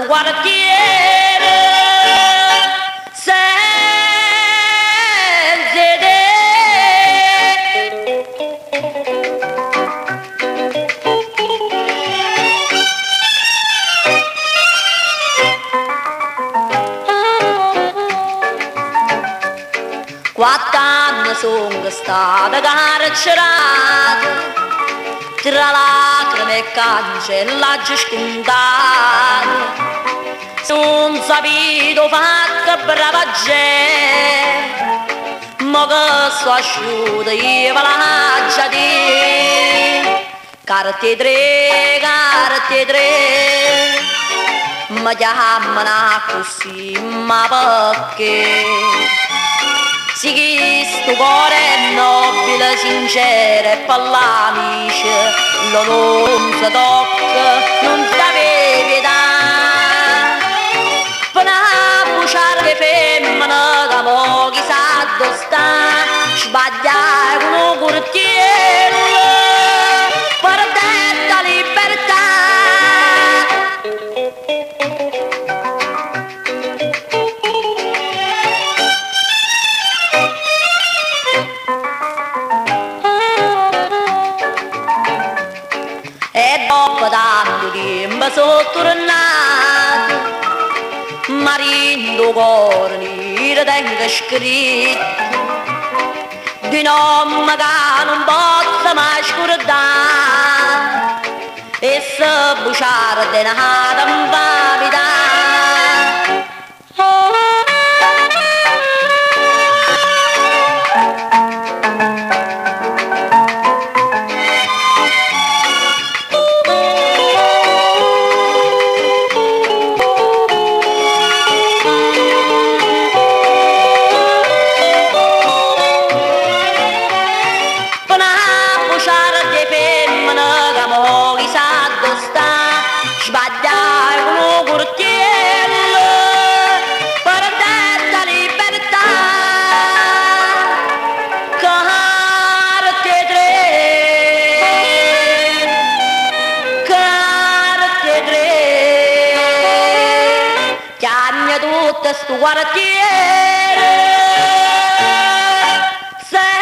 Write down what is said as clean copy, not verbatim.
quartiere senza idee. Quatt'anni sono stata carcerata tra lacrime e cancellaggi scontati. Non sapito fatto brava gente, ma che sto asciutta io ve la faccia di carte tre, mi chiamano così, ma perché? Si chi sto cuore è nobile, sincero e per l'amici, lo non si tocca, non si deve pietà. Per una buciare femmina da mo chissà dove sta, sbagliare con un quartiere per detta libertà. E dopo tanto tempo sono tornato, ma rindo cuore nero tengo scritto di nome che non posso mai scordare, e se buciare di nata mi va vita. Sbagliare con un quartiere per detta libertà. Carte tre, chiammi tutto sto quartiere.